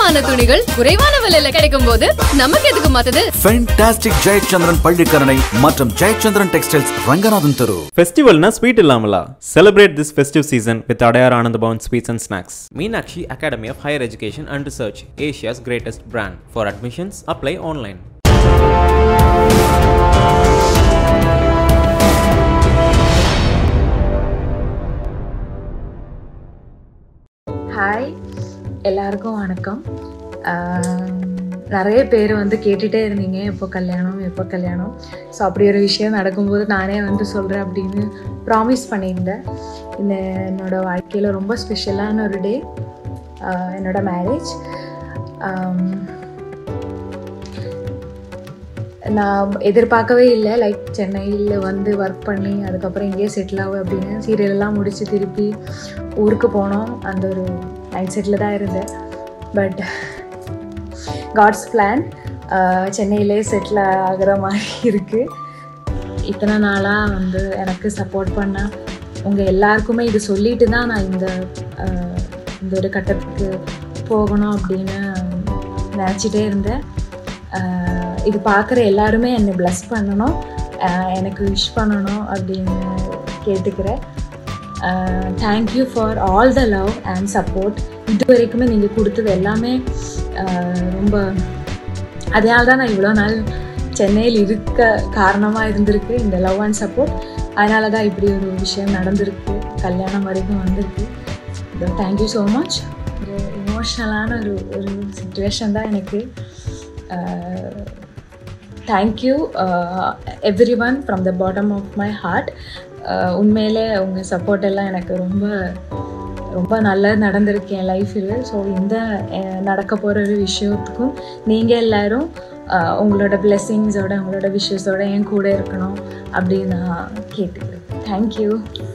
தரமான துணிகள் குறைவான விலையில கிடைக்கும் போது நமக்கு எதுக்கு மாத்துது? Fantastic ஜெயச்சந்திரன் பள்ளிக்கரணை மற்றும் ஜெயச்சந்திரன் டெக்ஸ்டைல்ஸ் ரங்கநாதன் தெரு. ஃபெஸ்டிவல்னா ஸ்வீட் இல்லாமலா? Celebrate this festive season with Adayar Anand Bhavan Sweets and Snacks. Meenakshi Academy of Higher Education and Research, Asia's greatest brand. For admissions, apply online. Hi, எல்லாருக்கும் வணக்கம். நிறைய பேர் கேட்டுகிட்டே இருந்தீங்க எப்போ கல்யாணம். ஸோ அப்படி ஒரு விஷயம் நடக்கும்போது நானே சொல்கிறேன் அப்படின்னு ப்ராமிஸ் பண்ணியிருந்தேன். இந்த என்னோடய வாழ்க்கையில் ரொம்ப ஸ்பெஷலான ஒரு டே, என்னோடய மேரேஜ். நான் எதிர்பார்க்கவே இல்லை, லைக் சென்னையில் ஒர்க் பண்ணி அதுக்கப்புறம் இங்கேயே செட்டில் ஆகும் அப்படின்னு. சீரியலெல்லாம் முடித்து திருப்பி ஊருக்கு போனோம். அந்த ஒரு மைண்ட் செட்டில் தான் இருந்தேன். பட் காட்ஸ் பிளான், சென்னையிலே செட்டில் ஆகிற மாதிரி இருக்குது. இத்தனை நாளாக எனக்கு சப்போர்ட் பண்ண உங்கள் எல்லாருக்குமே இது சொல்லிட்டு தான் நான் இந்த ஒரு கட்டத்துக்கு போகணும் அப்படின்னு நினச்சிட்டே இருந்தேன். இது பார்க்குற எல்லாருமே என்னை ப்ளஸ் பண்ணணும், எனக்கு விஷ் பண்ணணும் அப்படின்னு கேட்டுக்கிறேன். Thank you for all the love and support. இது வரைக்குமே நீங்கள் கொடுத்தது எல்லாமே ரொம்ப, அதனால தான் நான் இவ்வளோ நாள் சென்னையில் இருக்க காரணமாக இருந்திருக்கு இந்த லவ் அண்ட் சப்போர்ட். அதனால தான் இப்படி ஒரு விஷயம் நடந்திருக்கு, கல்யாணம் வரைக்கும் வந்திருக்கு. Thank you so much. ஒரு இமோஷ்னலான ஒரு சிச்சுவேஷன் தான் எனக்கு. Thank you everyone from the bottom of my heart. உண்மையிலே உங்கள் சப்போர்ட் எல்லாம் எனக்கு ரொம்ப ரொம்ப நல்லா நடந்திருக்கு என் லைஃப்பில். ஸோ இந்த நடக்க போகிற ஒரு விஷயத்துக்கும் நீங்கள் எல்லோரும் உங்களோட பிளெஸ்ஸிங்ஸோட உங்களோட விஷஸோட என் கூட இருக்கணும் அப்படின்னு நான் கேட்டுக்கிறேன். தேங்க்யூ.